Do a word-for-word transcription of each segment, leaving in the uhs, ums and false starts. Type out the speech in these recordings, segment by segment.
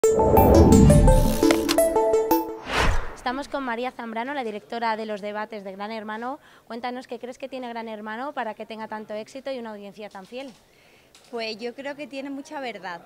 Estamos con María Zambrano, la directora de los debates de Gran Hermano. Cuéntanos qué crees que tiene Gran Hermano para que tenga tanto éxito y una audiencia tan fiel. Pues yo creo que tiene mucha verdad.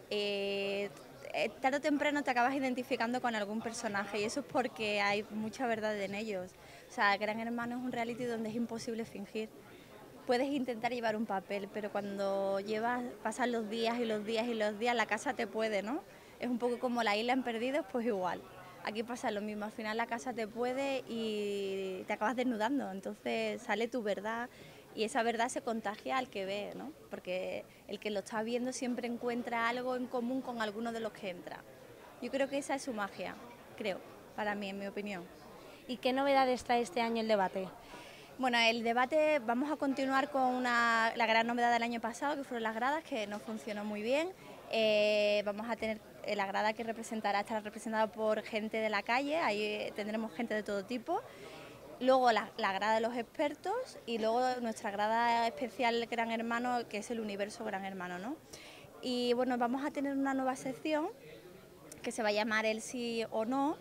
Eh, eh, tarde o temprano te acabas identificando con algún personaje y eso es porque hay mucha verdad en ellos. O sea, Gran Hermano es un reality donde es imposible fingir. Puedes intentar llevar un papel, pero cuando llevas, pasan los días y los días y los días, la casa te puede, ¿no? Es un poco como la isla en Perdidos, pues igual. Aquí pasa lo mismo, al final la casa te puede y te acabas desnudando, entonces sale tu verdad y esa verdad se contagia al que ve, ¿no? Porque el que lo está viendo siempre encuentra algo en común con alguno de los que entra. Yo creo que esa es su magia, creo, para mí, en mi opinión. ¿Y qué novedades trae este año el debate? Bueno, el debate vamos a continuar con una, la gran novedad del año pasado, que fueron las gradas, que no funcionó muy bien. Eh, vamos a tener eh, la grada que representará, estará representada por gente de la calle, ahí eh, tendremos gente de todo tipo. Luego la, la grada de los expertos y luego nuestra grada especial Gran Hermano, que es el universo Gran Hermano, ¿no? Y bueno, vamos a tener una nueva sección que se va a llamar El sí o no,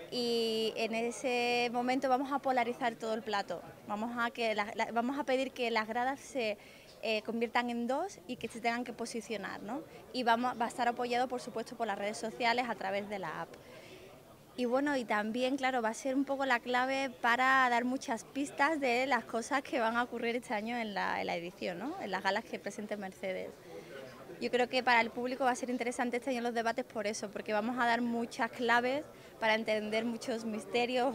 y en ese momento vamos a polarizar todo el plato. Vamos a, que la, la, vamos a pedir que las gradas se eh, conviertan en dos y que se tengan que posicionar, ¿no? Y vamos, va a estar apoyado, por supuesto, por las redes sociales a través de la app. Y bueno, y también, claro, va a ser un poco la clave para dar muchas pistas de las cosas que van a ocurrir este año en la, en la edición, ¿no? En las galas que presente Mercedes. Yo creo que para el público va a ser interesante este año los debates por eso, porque vamos a dar muchas claves para entender muchos misterios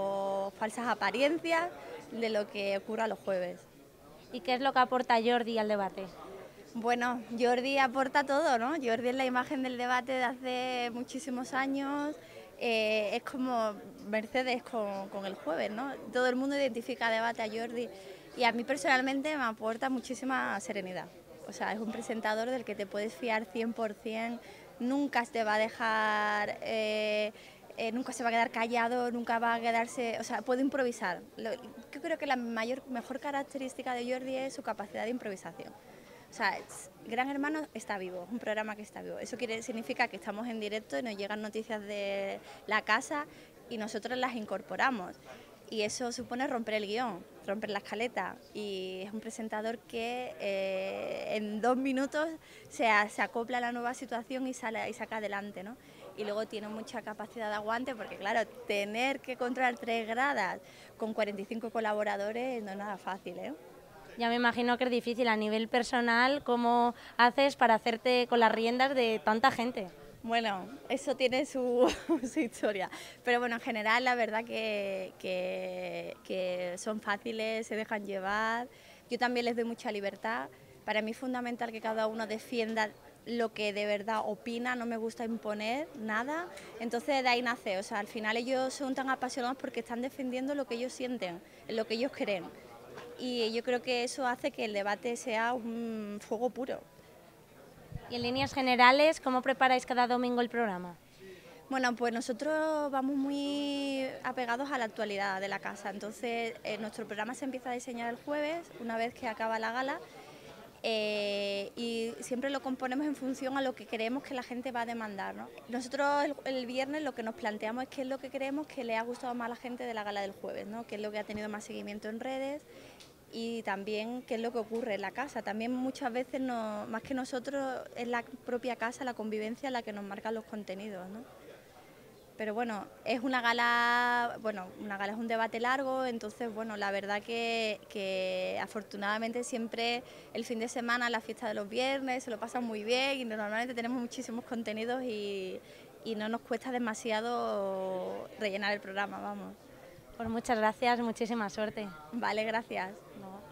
o falsas apariencias de lo que ocurra los jueves. ¿Y qué es lo que aporta Jordi al debate? Bueno, Jordi aporta todo, ¿no? Jordi es la imagen del debate de hace muchísimos años, eh, es como Mercedes con, con el jueves, ¿no? Todo el mundo identifica debate a Jordi y a mí personalmente me aporta muchísima serenidad. O sea, es un presentador del que te puedes fiar cien por cien, nunca te va a dejar, eh, eh, nunca se va a quedar callado, nunca va a quedarse, o sea, puede improvisar. Lo, yo creo que la mayor, mejor característica de Jordi es su capacidad de improvisación. O sea, Gran Hermano está vivo, es un programa que está vivo. Eso quiere, significa que estamos en directo y nos llegan noticias de la casa y nosotros las incorporamos. Y eso supone romper el guión, romper la escaleta. Y es un presentador que eh, en dos minutos se, se acopla a la nueva situación y, sale, y saca adelante, ¿no? Y luego tiene mucha capacidad de aguante porque, claro, tener que controlar tres gradas con cuarenta y cinco colaboradores no es nada fácil, ¿eh? Ya me imagino que es difícil a nivel personal, ¿cómo haces para hacerte con las riendas de tanta gente? Bueno, eso tiene su, su historia, pero bueno, en general la verdad que, que, que son fáciles, se dejan llevar, yo también les doy mucha libertad, para mí es fundamental que cada uno defienda lo que de verdad opina, no me gusta imponer nada, entonces de ahí nace, o sea, al final ellos son tan apasionados porque están defendiendo lo que ellos sienten, lo que ellos creen, y yo creo que eso hace que el debate sea un fuego puro. Y en líneas generales, ¿cómo preparáis cada domingo el programa? Bueno, pues nosotros vamos muy apegados a la actualidad de la casa, entonces eh, nuestro programa se empieza a diseñar el jueves, una vez que acaba la gala, eh, y siempre lo componemos en función a lo que creemos que la gente va a demandar, ¿no? Nosotros el, el viernes lo que nos planteamos es qué es lo que creemos que le ha gustado más a la gente de la gala del jueves, ¿no? Qué es lo que ha tenido más seguimiento en redes y también qué es lo que ocurre en la casa. También muchas veces, no, más que nosotros, es la propia casa, la convivencia la que nos marca los contenidos, ¿no? Pero bueno, es una gala, bueno, una gala es un debate largo, entonces bueno, la verdad que, que afortunadamente siempre el fin de semana, la fiesta de los viernes, se lo pasan muy bien y normalmente tenemos muchísimos contenidos y, y no nos cuesta demasiado rellenar el programa, vamos. Pues muchas gracias, muchísima suerte. Vale, gracias. No.